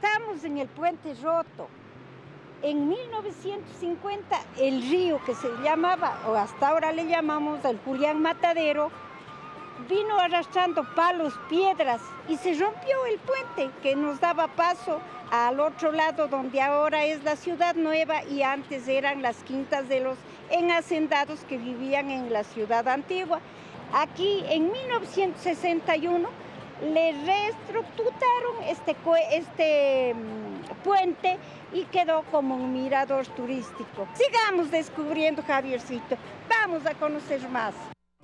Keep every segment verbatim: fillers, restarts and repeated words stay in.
Estamos en el puente roto. En mil novecientos cincuenta el río que se llamaba, o hasta ahora le llamamos el Julián Matadero, vino arrastrando palos, piedras y se rompió el puente que nos daba paso al otro lado donde ahora es la ciudad nueva y antes eran las quintas de los enhacendados que vivían en la ciudad antigua. Aquí en mil novecientos sesenta y uno le reestructuraron este, este puente y quedó como un mirador turístico. Sigamos descubriendo, Javiercito, vamos a conocer más.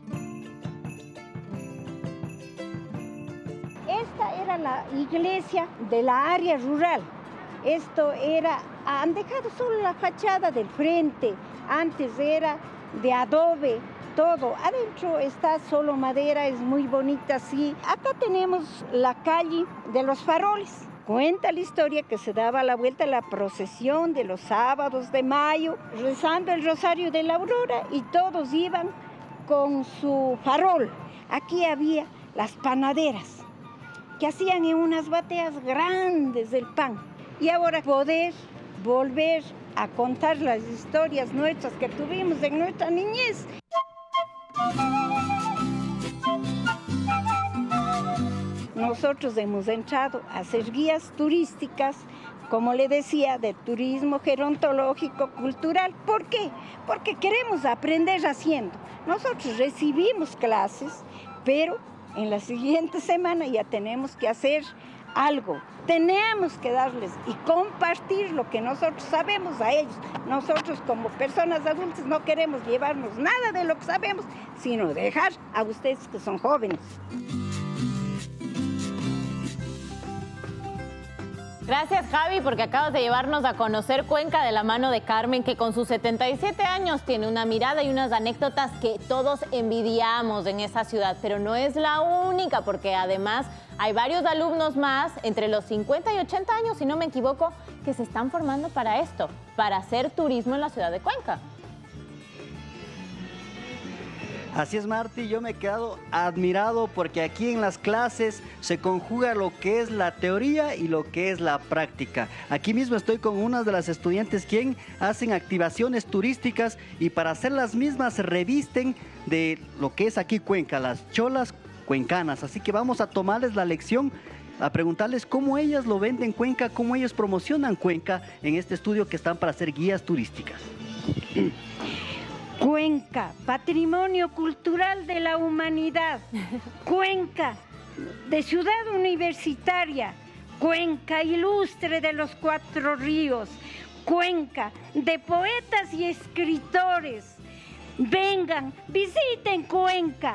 Esta era la iglesia de la área rural. Esto era, han dejado solo la fachada del frente, antes era de adobe, todo. Adentro está solo madera, es muy bonita, sí. Acá tenemos la calle de los faroles. Cuenta la historia que se daba a la vuelta la procesión de los sábados de mayo, rezando el rosario de la aurora y todos iban con su farol. Aquí había las panaderas, que hacían en unas bateas grandes el pan. Y ahora poder volver a contar las historias nuestras que tuvimos en nuestra niñez. Nosotros hemos entrado a hacer guías turísticas, como le decía, de turismo gerontológico, cultural. ¿Por qué? Porque queremos aprender haciendo. Nosotros recibimos clases, pero en la siguiente semana ya tenemos que hacer algo. Tenemos que darles y compartir lo que nosotros sabemos a ellos. Nosotros como personas adultas no queremos llevarnos nada de lo que sabemos, sino dejar a ustedes que son jóvenes. Gracias, Javi, porque acabas de llevarnos a conocer Cuenca de la mano de Carmen, que con sus setenta y siete años tiene una mirada y unas anécdotas que todos envidiamos en esa ciudad. Pero no es la única, porque además hay varios alumnos más, entre los cincuenta y ochenta años, si no me equivoco, que se están formando para esto, para hacer turismo en la ciudad de Cuenca. Así es, Marti, yo me he quedado admirado porque aquí en las clases se conjuga lo que es la teoría y lo que es la práctica. Aquí mismo estoy con unas de las estudiantes quien hacen activaciones turísticas y para hacer las mismas se revisten de lo que es aquí Cuenca, las cholas cuencanas. Así que vamos a tomarles la lección, a preguntarles cómo ellas lo venden Cuenca, cómo ellos promocionan Cuenca en este estudio que están para hacer guías turísticas. Cuenca, patrimonio cultural de la humanidad. Cuenca, de ciudad universitaria. Cuenca, ilustre de los cuatro ríos. Cuenca, de poetas y escritores. Vengan, visiten Cuenca.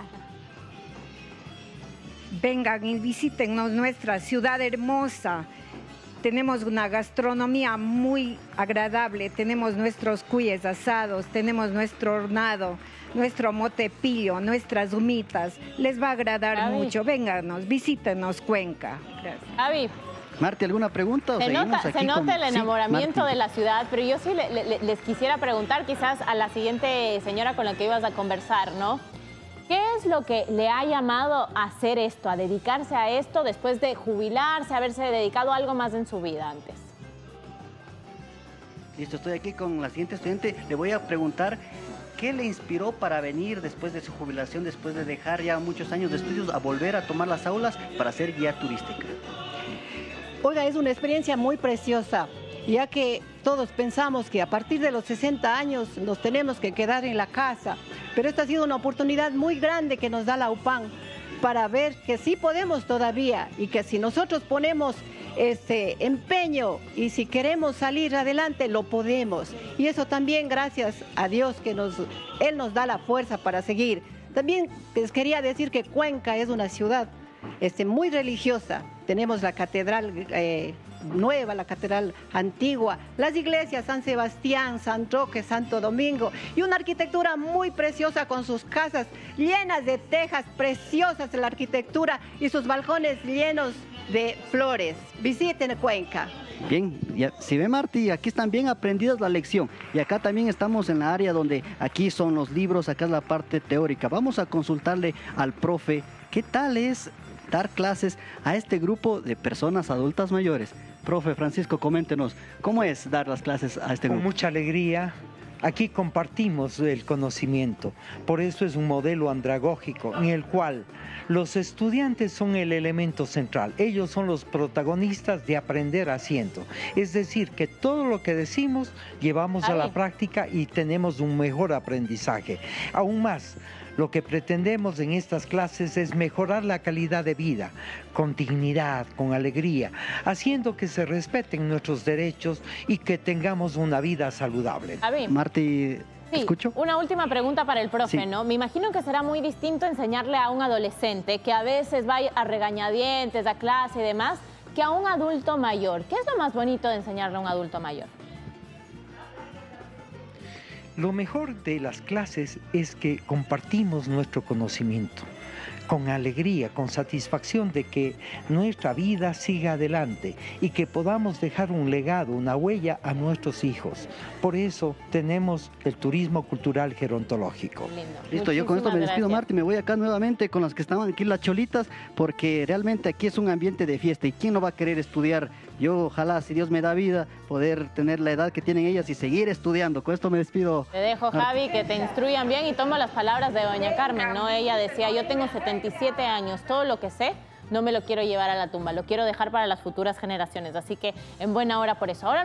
Vengan y visítenos nuestra ciudad hermosa. Tenemos una gastronomía muy agradable, tenemos nuestros cuyes asados, tenemos nuestro hornado, nuestro motepillo, nuestras humitas. Les va a agradar Javi. mucho. Vénganos, visítenos Cuenca. Gracias. Javi, Marti, ¿alguna pregunta? se nota, aquí se nota con... el enamoramiento sí, de la ciudad, pero yo sí le, le, les quisiera preguntar quizás a la siguiente señora con la que ibas a conversar, ¿no? ¿Qué es lo que le ha llamado a hacer esto, a dedicarse a esto después de jubilarse, haberse dedicado a algo más en su vida antes? Listo, estoy aquí con la siguiente estudiante. Le voy a preguntar qué le inspiró para venir después de su jubilación, después de dejar ya muchos años de estudios, a volver a tomar las aulas para ser guía turística. Oiga, es una experiencia muy preciosa, ya que todos pensamos que a partir de los sesenta años nos tenemos que quedar en la casa, pero esta ha sido una oportunidad muy grande que nos da la U P A N para ver que sí podemos todavía y que si nosotros ponemos este empeño y si queremos salir adelante, lo podemos. Y eso también gracias a Dios que nos, Él nos da la fuerza para seguir. También les quería decir que Cuenca es una ciudad este, muy religiosa. Tenemos la catedral eh, nueva, la catedral antigua, las iglesias San Sebastián, San Roque, Santo Domingo y una arquitectura muy preciosa con sus casas llenas de tejas preciosas de la arquitectura y sus balcones llenos de flores. Visiten Cuenca. Bien, ya, si ve Marti, aquí están bien aprendidas la lección y acá también estamos en la área donde aquí son los libros, acá es la parte teórica. Vamos a consultarle al profe qué tal es dar clases a este grupo de personas adultas mayores. Profe Francisco, coméntenos, ¿cómo es dar las clases a este Con grupo? mucha alegría. Aquí compartimos el conocimiento, por eso es un modelo andragógico en el cual los estudiantes son el elemento central, ellos son los protagonistas de aprender haciendo, es decir, que todo lo que decimos llevamos a la práctica y tenemos un mejor aprendizaje. Aún más, lo que pretendemos en estas clases es mejorar la calidad de vida, con dignidad, con alegría, haciendo que se respeten nuestros derechos y que tengamos una vida saludable. Javi. Marti, Sí, ¿escucho? una última pregunta para el profe, Sí. ¿no? Me imagino que será muy distinto enseñarle a un adolescente que a veces va a regañadientes, a clase y demás, que a un adulto mayor. ¿Qué es lo más bonito de enseñarle a un adulto mayor? Lo mejor de las clases es que compartimos nuestro conocimiento con alegría, con satisfacción de que nuestra vida siga adelante y que podamos dejar un legado, una huella a nuestros hijos. Por eso tenemos el turismo cultural gerontológico. Lindo. Listo, yo con esto me Muchísimas despido, gracias. Marti, me voy acá nuevamente con las que estaban aquí las cholitas, porque realmente aquí es un ambiente de fiesta y ¿quién no va a querer estudiar? Yo ojalá, si Dios me da vida, poder tener la edad que tienen ellas y seguir estudiando. Con esto me despido. Te dejo, Javi, que te instruyan bien y tomo las palabras de doña Carmen, ¿no? Ella decía, yo tengo setenta y siete años, todo lo que sé no me lo quiero llevar a la tumba, lo quiero dejar para las futuras generaciones, así que en buena hora por eso. Ahora